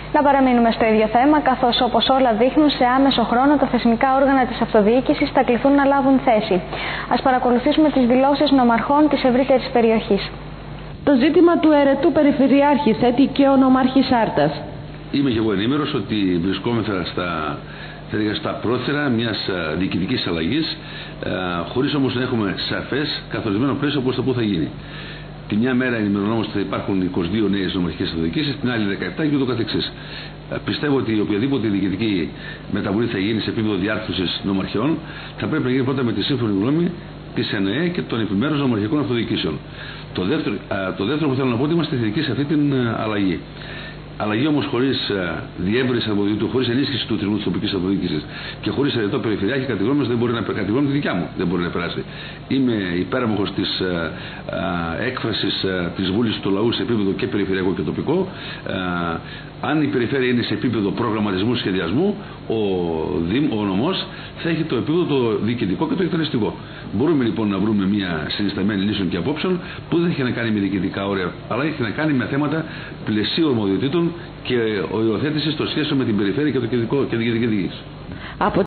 Να παραμείνουμε στο ίδιο θέμα, καθώς όπως όλα δείχνουν, σε άμεσο χρόνο τα θεσμικά όργανα της αυτοδιοίκησης θα κληθούν να λάβουν θέση. Ας παρακολουθήσουμε τις δηλώσεις νομαρχών της ευρύτερης περιοχής. Το ζήτημα του αιρετού Περιφερειάρχη θέτει και ο νομάρχης Άρτας. Είμαι και εγώ ενήμερος ότι βρισκόμεθα στα πρόθυρα μιας διοικητικής αλλαγής, χωρίς όμως να έχουμε σαφές καθορισμένο πλαίσιο όπως το που θα γίνει. Τη μια μέρα ενημερωνόμαστε ότι θα υπάρχουν 22 νέες νομαρχικές αυτοδιοικήσεις, την άλλη 17 και ούτω καθεξής. Πιστεύω ότι οποιαδήποτε διοικητική μεταβολή θα γίνει σε επίπεδο διάρθρωσης νομαρχιών θα πρέπει να γίνει πρώτα με τη σύμφωνη γνώμη της ΕΝΕΕ και των επιμέρους νομαρχικών αυτοδιοικήσεων. Το δεύτερο που θέλω να πω ότι είμαστε θετικοί σε αυτή την αλλαγή. Αλλαγή όμως χωρίς διεύρυνση αρμοδιοτήτων, χωρίς ενίσχυση του θεσμού της τοπικής αυτοδιοίκησης και χωρίς αιρετό περιφερειάρχη, κατά τη γνώμη δεν μπορεί να περάσει. Κατά τη γνώμη τη δικιά μου δεν μπορεί να περάσει. Είμαι υπέρμαχος της έκφρασης της βούλησης του λαού σε επίπεδο και περιφερειακό και τοπικό. Αν η περιφέρεια είναι σε επίπεδο προγραμματισμού σχεδιασμού, ο νομός θα έχει το επίπεδο το διοικητικό και το εκτελεστικό. Μπορούμε λοιπόν να βρούμε μια συνισταμένη λύσεων και απόψεων που δεν έχει να κάνει με διοικητικά όρια, αλλά έχει να κάνει με θέματα πλαισίου αρμοδιοτήτων και οριοθέτησης των σχέσεων με την περιφέρεια και το διοικητική διοίκηση.